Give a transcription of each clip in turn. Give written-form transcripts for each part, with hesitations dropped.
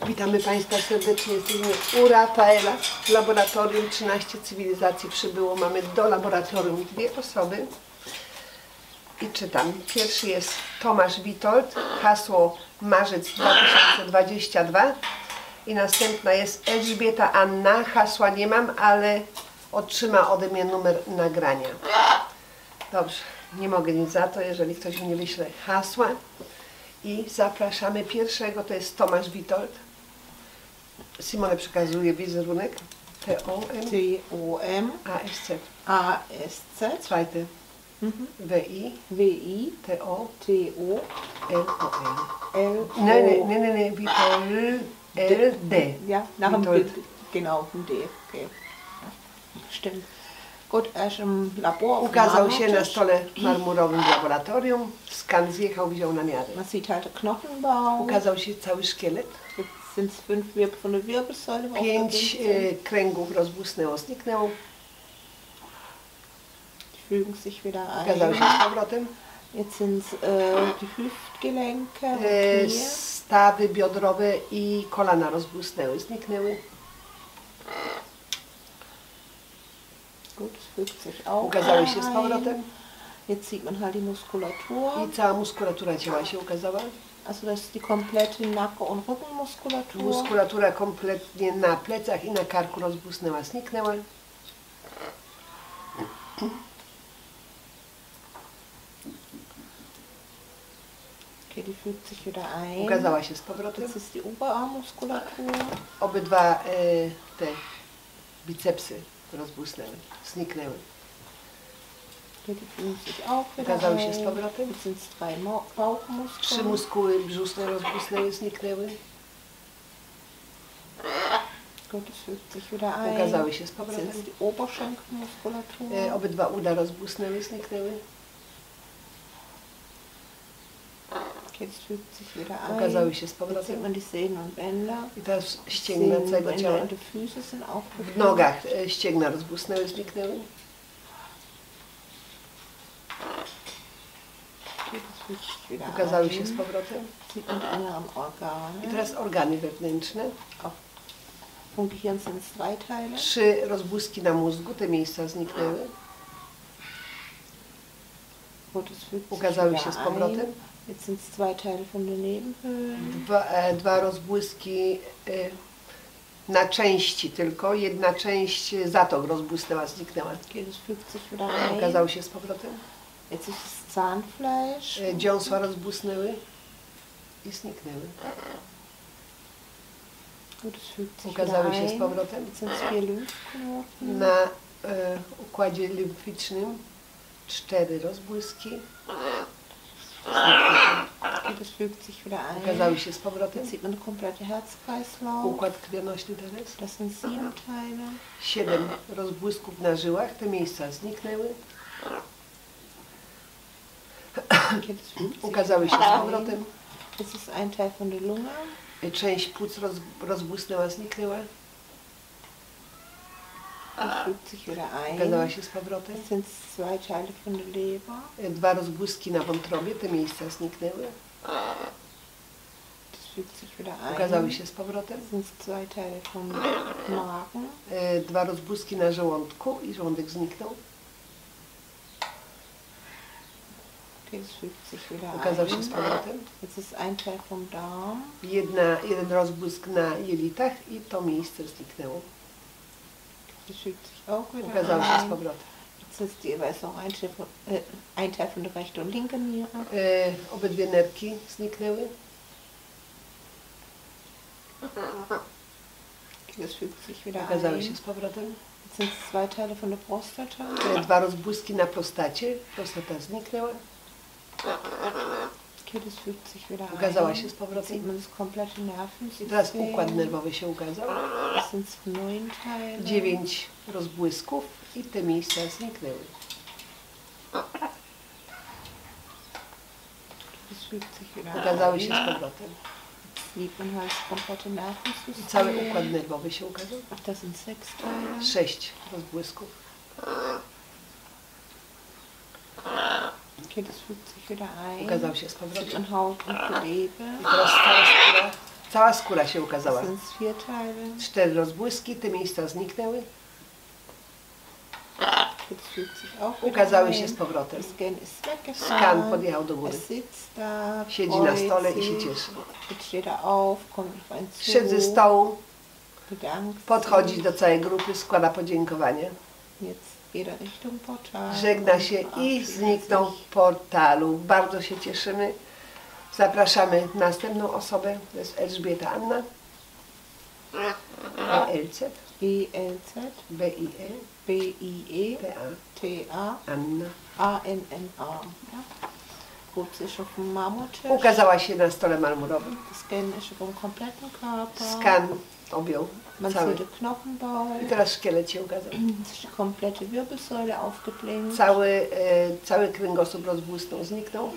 Witamy Państwa serdecznie. Jesteśmy u Rafaela w laboratorium. 13 cywilizacji przybyło. Mamy do laboratorium 2 osoby. I czytam. Pierwszy jest Tomasz Witold, hasło marzec 2022. I następna jest Elżbieta Anna, hasła nie mam, ale otrzyma ode mnie numer nagrania. Dobrze, nie mogę nic za to, jeżeli ktoś mi nie wyśle hasła. I zapraszamy pierwszego, to jest Tomasz Witold. Simone przekazuje wizerunek. T-O-M A-S-C. A-S-C. Zweite. W-I. W-I. T-O. T-O. L-O-N. Nee, Witold. L-D. Ja, nach dem Witold. Bild, genau, ein D. Okay. Stimmt. Gut, erst im Labor. Ukazał się na stole marmurowym w laboratorium. Skan zjechał, wziął na miarę. Man sieht halt Knochenbau. Ukazał się cały szkielet. Jetzt sind es 5 von der Wirbelsäule. 5 kręgów rozbłysnęło, zniknęło. Die fügen sich wieder Ukazał ein. się z powrotem. Jetzt sind es die Hüftgelenke und E, Knie. Stawy biodrowe i kolana rozbłysnęły, zniknęły. Gut, es fügt sich auch Ukazały się z ein. powrotem. Jetzt sieht man halt die Muskulatur. I cała muskulatura ciała się ukazała. Also das ist die komplette Nacken- und Rückenmuskulatur. Muskulatura kompletnie na plecach i na karku rozbłysnęła, zniknęła. Okay, die fügt sich wieder ein. Ukazała się z powrotem. Jetzt ist die Oberarmmuskulatur. Obydwa te bicepsy rozbłysnęły, zniknęły. Okay, die fügen sich auch wieder Ukazały się ein. z powrotem. Jetzt sind es 3 3 Bauchmuskeln. muskuły brzuszne rozbłysnęły, zniknęły. Gut, es fügt sich wieder ein. Ukazały się z Jetzt powrotem. sind es die Oberschenkelmuskulatur. Obydwa uda rozbłysnęły, zniknęły. Okay, es fügt sich wieder ein. Ukazały się z Jetzt sieht powrotem. man die Sehnen und Bänder. I teraz ścięgna całego Sehnenbänder ciała. und die Füße sind auch W nogach ścięgna rozbłysnęły, zniknęły. Okay, das fügt sich wieder Ukazały się ein. z powrotem. Sieht man die inneren I Organe. teraz organy wewnętrzne. Vom Gehirn sind es 2 Teile. 3 rozbłyski na mózgu, te miejsca zniknęły. Gut, es fügt sich Ukazały wieder się z powrotem. ein. Jetzt sind es 2 Teile von den Nebenhöhlen. Dwa rozbłyski na części tylko. Jedna część zatok rozbłysnęła, zniknęła. Okay, das fügt sich wieder ein. Ukazały się z powrotem. Jetzt ist das Zahnfleisch. Dziąsła rozbłysnęły i zniknęły. Gut, es fügt sich Ukazały wieder się z ein. powrotem. Jetzt sind es 4 Lymphknoten. Na układzie limficznym 4 rozbłyski. Okay, das fügt sich wieder ein. Ukazały się z powrotem. Jetzt sieht man den komplette Herzkreislauf. Układ krwionośny teraz. Das sind 7 Teile. 7 rozbłysków na żyłach, te miejsca zniknęły. Okay, das fügt sich Ukazały się wieder z ein. powrotem. Jetzt ist ein Teil von der Lunge. Część płuc rozbłysnęła, zniknęła. Das fügt sich wieder ein. Ukazała się z powrotem. Jetzt sind es 2 Teile von der Leber. 2 rozbłyski na wątrobie, te miejsca zniknęły. Das fügt sich wieder ein. Ukazały się z powrotem. Jetzt sind es 2 Teile vom Magen. 2 rozbłyski na żołądku i żołądek zniknął. Okay, das fügt sich wieder Ukazał się ein. z powrotem. Jetzt ist ein Teil vom Darm. Jeden rozbłysk na jelitach i to miejsce zniknęło. Das fügt sich auch wieder Ukazało się z ein. powrotem. Jetzt ist jeweils noch ein Teil von der rechten und linken Niere. Obydwie nerki zniknęły. Okay, das fügt sich wieder Ukazały się ein. z powrotem. Jetzt sind es 2 Teile von der Prostata. 2 rozbłyski na prostacie. Prostata zniknęła. Okay, das fügt sich wieder Ukazała ein. się z Jetzt powrotem. sieht man das komplette I teraz Nervensystem. układ nerwowy się ukazał. Das sind 9 Teile. 9 rozbłysków i te miejsca zniknęły. Das fügt sich wieder Ukazały ein. się z powrotem. Sieht man halt das komplette I cały Nervensystem. układ nerwowy się ukazał. Das sind 6 Teile. 6 rozbłysków. Okay, das fügt sich wieder ein. Ukazał się z Sieht powrotem. man Haut und Gewebe. I teraz cała skóra, Cała skóra się ukazała. Das sind 4 Teile. 4 rozbłyski, te miejsca zniknęły. Jetzt fügt sich auch wieder Ukazały się ein. z powrotem. Der Scan ist Skan weggefahren. podjechał do góry. Er sitzt da, Siedzi na freut stole i się sich. cieszy. Jetzt steht er auf, kommt auf einen zu, Szedł ze stołu, bedankt podchodzi sich. do całej grupy, składa podziękowanie. Jetzt geht er Richtung Portal. Żegna się i verabschiedet zniknął sich. w portalu. Bardzo się cieszymy. Zapraszamy następną osobę. To jest Elżbieta Anna. ELZ, ELZ, BIE, BIE, PA, TA, Anna. ANNA. Ja. Holt sich auf den Marmortisch. Ukazała się na stole marmurowym. Scan ist über den kompletten Körper. Skan objął Man cały. sieht den Knochenbau. I teraz szkielet się ukazał. Ist die komplette Wirbelsäule aufgeblinkt. Cały kręgosłup rozbłysnął, zniknął.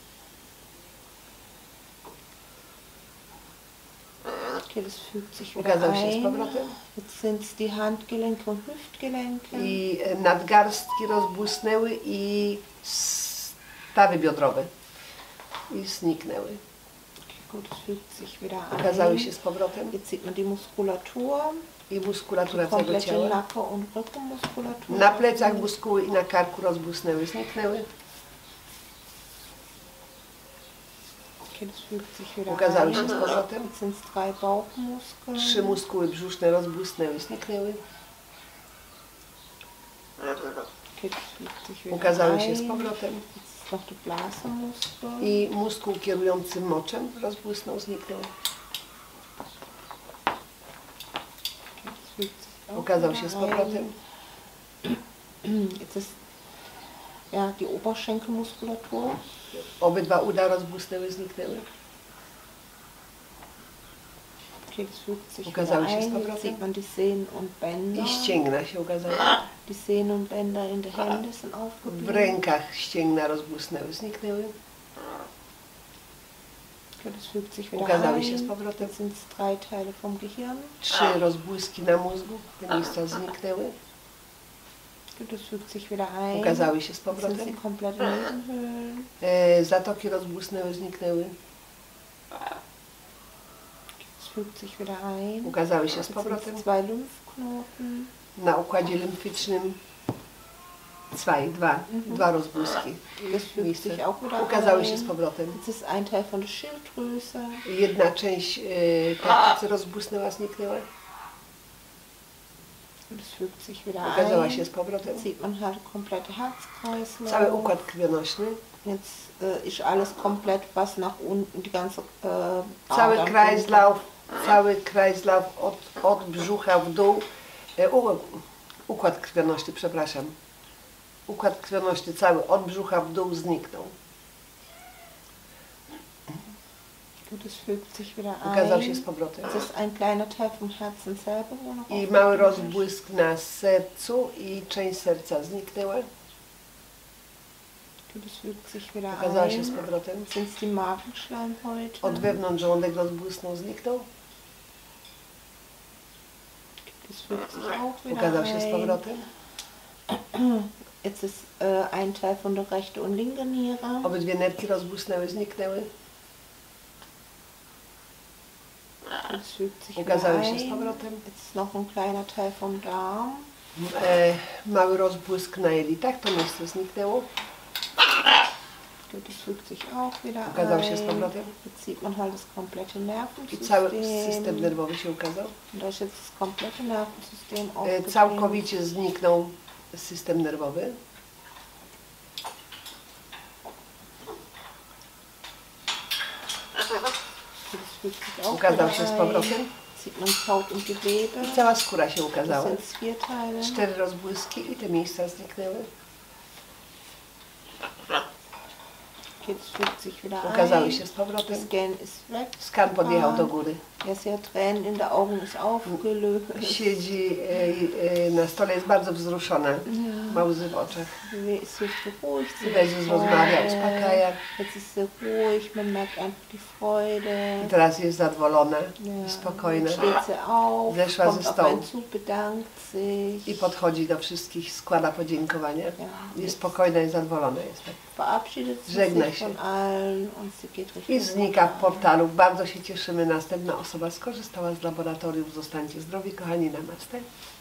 Okay, das fügt sich wieder Ukazał się z ein. powrotem. Jetzt sind es die Handgelenke und Hüftgelenke. I nadgarstki rozbłysnęły i stawy biodrowe. I zniknęły. Okay, gut, es fügt sich wieder Ukazały ein. się z powrotem. Jetzt sieht man die Muskulatur, I die muskulatura całego komplette ciała. Nacken- und Rückenmuskulatur. Na plecach muskuły i na karku rozbłysnęły, zniknęły. Okay, das fügt sich wieder Ukazały ein. się z powrotem. Jetzt sind es 3 Bauchmuskeln. 3 muskuły brzuszne rozbłysnęły, zniknęły. Okay, das fügt sich wieder Ukazały się ein. z powrotem. Jetzt ist noch der Blasenmuskel. I muskuł kierujący moczem rozbłysnął, zniknął. Das fügt sich auch Ukazał wieder się z ein. powrotem. Jetzt ist ja die Oberschenkelmuskulatur. Obydwa uda rozbłysnęły, zniknęły. Okay, das fügt sich Ukazały wieder się z ein. Jetzt powrotem. sieht man die Sehnen und Bänder. I ścięgna się ukazały. Die Sehnen und Bänder in den Händen sind W aufgeblinkt. rękach ścięgna rozbłysnęły, zniknęły. Okay, das fügt sich wieder Ukazały się ein. z powrotem. Jetzt sind es 3 Teile vom Gehirn. 3 rozbłyski na mózgu, te miejsca zniknęły. Okay, das fügt sich wieder ein. Ukazały się z Jetzt sind es die powrotem. komplette Nebenhöhlen. Zatoki rozbłysnęły, zniknęły. Das fügt sich wieder ein. Ukazały się z Jetzt sind powrotem. es 2 Lymphknoten. Na układzie limfycznym 2 rozbłyski. Das fügt Miejsce sich auch wieder ukazały się ein. z powrotem. Jetzt ist ein Teil von der Schilddrüse. Jedna część tarczycy rozbłysnęła, zniknęła. Das fügt sich wieder Ukazała ein. się z powrotem. Jetzt sieht man halt komplette Herzkreislauf. Cały układ krwionośny. Jetzt ist alles komplett, was nach unten, die ganze Cały Adern- Kreislauf od brzucha w dół. Układ krwionośny, przepraszam. Układ krwionośny cały od brzucha w dół zniknął. Und es fügt sich wieder ein. Ukazał się z powrotem. Es ist ein kleiner Teil vom Herzen selber, wo noch I mały aufgeblieben ist. rozbłysk na sercu i część serca zniknęła. Und es fügt sich wieder Ukazała się ein. z powrotem. Jetzt sind es die Magenschleimhäute. Od wewnątrz żołądek rozbłysnął, zniknął. Das fügt sich auch wieder Ukazał się z ein. powrotem. Jetzt ist ein Teil von der rechten und linken Niere. Obydwie nerki rozbłysnęły, zniknęły. Das fügt sich wieder Ukazały się z ein. powrotem. Jetzt ist noch ein kleiner Teil vom Darm. Mały rozbłysk na jelitach, to miejsce zniknęło. Das fügt sich auch wieder Ukazał ein. się z powrotem. Jetzt sieht man halt das komplette I cały Nervensystem. system nerwowy się ukazał. Und da ist jetzt das komplette Nervensystem aufgeblinkt. Całkowicie zniknął system nerwowy. Das fügt sich auch Ukazał wieder się z ein. powrotem. Sieht man Haut und Gewebe. I cała skóra się Das ukazała. sind 4 Teile. 4 rozbłyski i te miejsca zniknęły. Okay, das fügt sich wieder Ukazały ein. się z Der powrotem. Scan ist weg. Skan podjechał do góry. Er ist ja Tränen in den Augen, ist aufgelöst. Siedzi na stole, jest bardzo wzruszona. Ma łzy w oczach. Es wird so ruhig. sie Jezus wird rozmawia, Freude. uspokaja. Jetzt ist sie ruhig, man merkt einfach die Freude. I teraz jest zadowolona Ja. i spokojna. Steht sie auf, Zeszła kommt ze auf stołu. einen zu, bedankt sich. I podchodzi do wszystkich, składa podziękowania. Ja. Jest spokojna i zadowolona jest tak. verabschiedet sie Żegna sich się. von allen und sie geht I Richtung znika w Portal. portalu. Bardzo się cieszymy. Następna osoba skorzystała z laboratorium. Zostańcie zdrowi, kochani, namaste.